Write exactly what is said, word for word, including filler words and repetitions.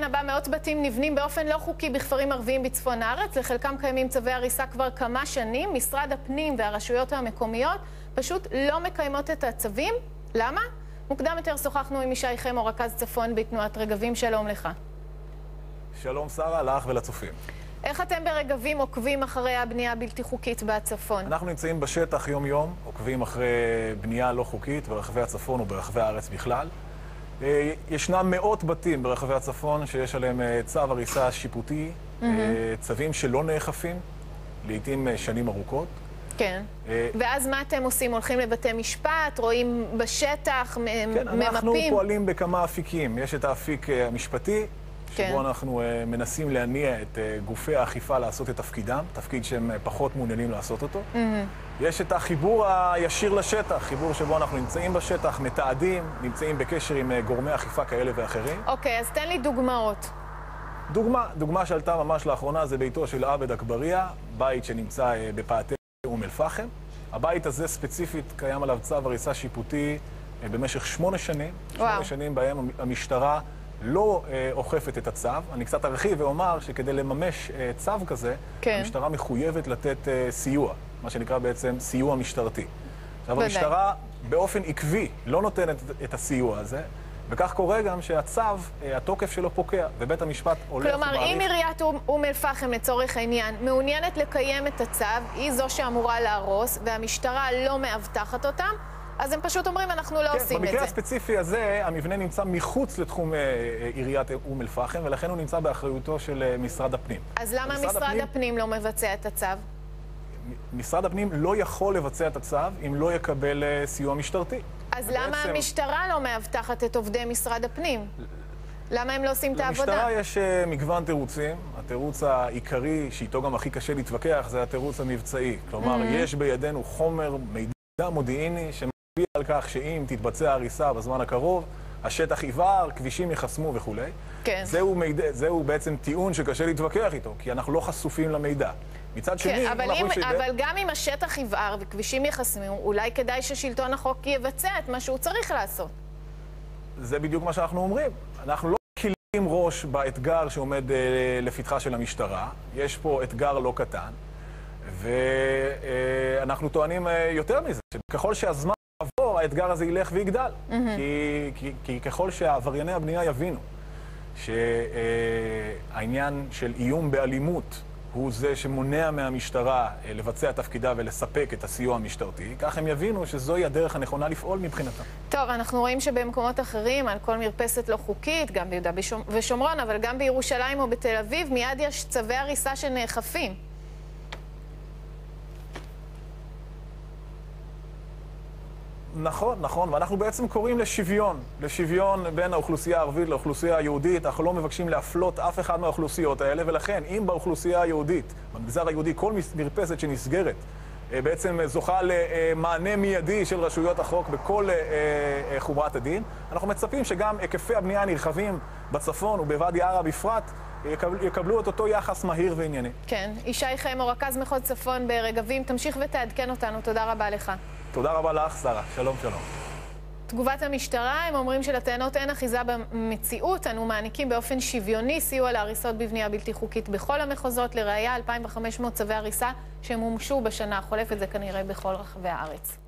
לעניין הבא, מאות בתים נבנים באופן לא חוקי בכפרים ערביים בצפון הארץ. לחלקם קיימים צווי הריסה כבר כמה שנים. משרד הפנים והרשויות המקומיות פשוט לא מקיימות את הצווים. למה? מוקדם יותר שוחחנו עם ישי חמו, רכז צפון בתנועת רגבים. שלום לך. שלום שרה, לך ולצופים. איך אתם ברגבים עוקבים אחרי הבנייה הבלתי חוקית בצפון? אנחנו נמצאים בשטח יום יום, עוקבים אחרי בנייה לא חוקית ברחבי הצפון וברחבי הארץ בכלל. ישנם מאות בתים ברחבי הצפון שיש עליהם צו הריסה שיפוטי, mm-hmm. צווים שלא נאכפים, לעתים שנים ארוכות. כן. ואז מה אתם עושים? הולכים לבתי משפט, רואים בשטח, כן, ממפים? אנחנו פועלים בכמה אפיקים. יש את האפיק המשפטי, שבו כן. אנחנו מנסים להניע את גופי האכיפה לעשות את תפקידם, תפקיד שהם פחות מעוניינים לעשות אותו. Mm-hmm. יש את החיבור הישיר לשטח, חיבור שבו אנחנו נמצאים בשטח, מתעדים, נמצאים בקשר עם גורמי אכיפה כאלה ואחרים. אוקיי, אז תן לי דוגמאות. דוגמה, דוגמה שעלתה ממש לאחרונה זה ביתו של עבד אגבריה, בית שנמצא בפאתי אום אל-פחם. הבית הזה ספציפית קיים עליו צו הריסה שיפוטי במשך שמונה שנים. וואו. שמונה שנים בהם המשטרה לא אה, אוכפת את הצו. אני קצת ארחיב ואומר שכדי לממש אה, צו כזה, כן. המשטרה מחויבת לתת אה, סיוע, מה שנקרא בעצם סיוע משטרתי. עכשיו, בדי. המשטרה באופן עקבי לא נותנת את הסיוע הזה, וכך קורה גם שהצו, אה, התוקף שלו פוקע, ובית המשפט הולך כלומר, ומעריך... אם עיריית אום אל-פחם לצורך העניין מעוניינת לקיים את הצו, היא זו שאמורה להרוס, והמשטרה לא מאבטחת אותם, אז הם פשוט אומרים, אנחנו לא כן, עושים את זה. במקרה הספציפי הזה, המבנה נמצא מחוץ לתחום עיריית אום אל-פחם, ולכן הוא נמצא באחריותו של משרד הפנים. אז למה משרד, משרד הפנים, הפנים לא מבצע את הצו? משרד הפנים לא יכול לבצע את הצו אם לא יקבל סיוע משטרתי. אז למה בעצם... המשטרה לא מאבטחת את עובדי משרד הפנים? למה הם לא עושים את העבודה? למשטרה יש מגוון תירוצים. התירוץ העיקרי, שאיתו גם הכי קשה להתווכח, זה התירוץ המבצעי. כלומר, mm-hmm. יש בידינו חומר, מידע מודיעיני, ש... על כך שאם תתבצע הריסה בזמן הקרוב, השטח יבער, כבישים יחסמו וכו'. כן. זהו, מידע, זהו בעצם טיעון שקשה להתווכח איתו, כי אנחנו לא חשופים למידע. מצד שני, כן, אבל, אם, שידע... אבל גם אם השטח יבער וכבישים יחסמו, אולי כדאי ששלטון החוק יבצע את מה שהוא צריך לעשות. זה בדיוק מה שאנחנו אומרים. אנחנו לא מקילים ראש באתגר שעומד אה, לפתחה של המשטרה. יש פה אתגר לא קטן, ואנחנו אה, טוענים אה, יותר מזה, שככל שהזמן עבור, האתגר הזה ילך ויגדל. Mm-hmm. כי, כי, כי ככל שהעברייני הבנייה יבינו שהעניין של איום באלימות הוא זה שמונע מהמשטרה לבצע תפקידה ולספק את הסיוע המשטרתי, כך הם יבינו שזוהי הדרך הנכונה לפעול מבחינתם. טוב, אנחנו רואים שבמקומות אחרים, על כל מרפסת לא חוקית, גם ביהודה ושומרון, אבל גם בירושלים או בתל אביב, מיד יש צווי הריסה שנאכפים. נכון, נכון, ואנחנו בעצם קוראים לשוויון, לשוויון בין האוכלוסייה הערבית לאוכלוסייה היהודית. אנחנו לא מבקשים להפלות אף אחד מהאוכלוסיות האלה, ולכן אם באוכלוסייה היהודית, במגזר היהודי, כל מרפסת שנסגרת בעצם זוכה למענה מיידי של רשויות החוק בכל חומרת הדין, אנחנו מצפים שגם היקפי הבנייה הנרחבים בצפון ובוואדי ערה בפרט יקבלו את אותו יחס מהיר וענייני. כן, ישי חמו, רכז מחוז צפון ברגבים, תמשיך ותעדכן אותנו. תודה רבה לך. תודה רבה לך, שרה. שלום, שלום. תגובת המשטרה, הם אומרים שלטענות אין אחיזה במציאות. אנו מעניקים באופן שוויוני סיוע להריסות בבנייה בלתי חוקית בכל המחוזות. לראיה, אלפיים וחמש מאות צווי הריסה שמומשו בשנה החולפת, זה כנראה בכל רחבי הארץ.